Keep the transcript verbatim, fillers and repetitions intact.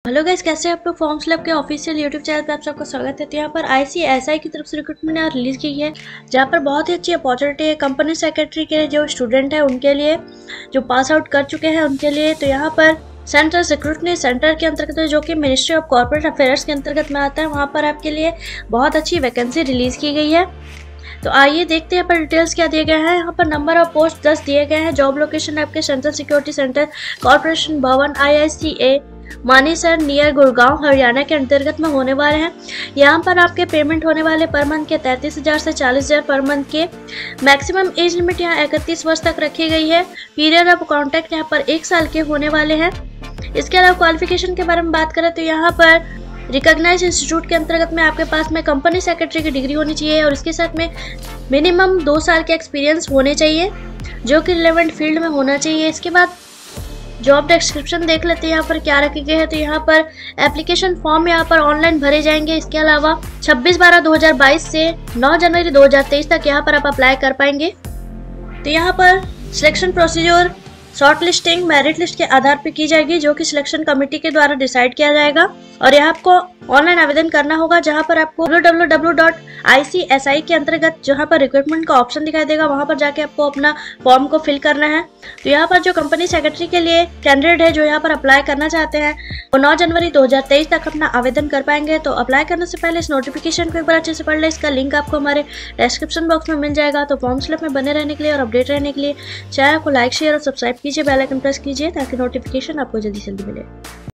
Hello guys, कैसे हैं आप लोग। फॉर्म्स लैब के ऑफिशियल यूट्यूब चैनल पर आप सबका स्वागत है। तो यहाँ पर आईसीएसआई की तरफ से रिक्रूटमेंट ने रिलीज की है, जहाँ पर बहुत ही अच्छी अपॉर्चुनिटी है कंपनी सेक्रेटरी के लिए, जो स्टूडेंट है उनके लिए, जो पास आउट कर चुके हैं उनके लिए। तो यहाँ पर सेंट्रल रिक्रूटमेंट सेंटर के अंतर्गत है, जो कि मिनिस्ट्री ऑफ कॉर्पोरेट अफेयर्स के अंतर्गत में आता है। वहाँ पर आपके लिए बहुत अच्छी वैकेंसी रिलीज की गई है। तो आइए देखते हैं यहाँ पर डिटेल्स क्या दिए गए हैं। यहाँ पर नंबर ऑफ पोस्ट दस दिए गए हैं। जॉब लोकेशन आपके सेंट्रल सिक्योरिटी सेंटर कॉर्पोरेशन भवन I I C A Manesar near Gurgaon Haryana के अंतर्गत में होने वाले हैं। यहाँ पर आपके पेमेंट होने वाले पर मंथ के तैंतीस हजार से चालीस हजार पर मंथ के। मैक्सिमम एज लिमिट यहाँ इकतीस वर्ष तक रखी गई है। पीरियड ऑफ कॉन्ट्रैक्ट यहाँ पर एक साल के होने वाले हैं। इसके अलावा क्वालिफिकेशन के बारे में बात करें तो यहाँ पर रिकॉग्नाइज्ड इंस्टीट्यूट के अंतर्गत में आपके पास में कंपनी सेक्रेटरी की डिग्री होनी चाहिए और इसके साथ में मिनिमम दो साल के एक्सपीरियंस होने चाहिए, जो कि रिलेवेंट फील्ड में होना चाहिए। इसके बाद जॉब डिस्क्रिप्शन देख लेते हैं यहाँ पर क्या रखे गए हैं। तो यहाँ पर एप्लीकेशन फॉर्म यहाँ पर ऑनलाइन भरे जाएंगे। इसके अलावा छब्बीस बारह दो हज़ार बाईस से नौ जनवरी दो हज़ार तेईस तक यहाँ पर आप अप्लाई कर पाएंगे। तो यहाँ पर selection procedure shortlisting merit list के आधार पर की जाएगी, जो कि सिलेक्शन कमेटी के द्वारा डिसाइड किया जाएगा। और यहाँ आपको ऑनलाइन आवेदन करना होगा, जहाँ पर आपको W W W dot I C S I के अंतर्गत जहाँ पर रिक्रूटमेंट का ऑप्शन दिखाई देगा, वहाँ पर जाके आपको अपना फॉर्म को फिल करना है। तो यहाँ पर जो कंपनी सेक्रेटरी के लिए कैंडिडेट है जो यहाँ पर अप्लाई करना चाहते हैं, वो नौ जनवरी दो हज़ार तेईस तक अपना आवेदन कर पाएंगे। तो अप्लाई करने से पहले इस नोटिफिकेशन को एक बार अच्छे से पढ़ ले। इसका लिंक आपको हमारे डिस्क्रिप्शन बॉक्स में मिल जाएगा। तो फॉर्म फिलअप में बने रहने के लिए और अपडेट रहने के लिए चैनल को लाइक शेयर और सब्सक्राइब कीजिए, बेल आइकन प्रेस कीजिए, ताकि नोटिफिकेशन आपको जल्दी जल्दी मिले।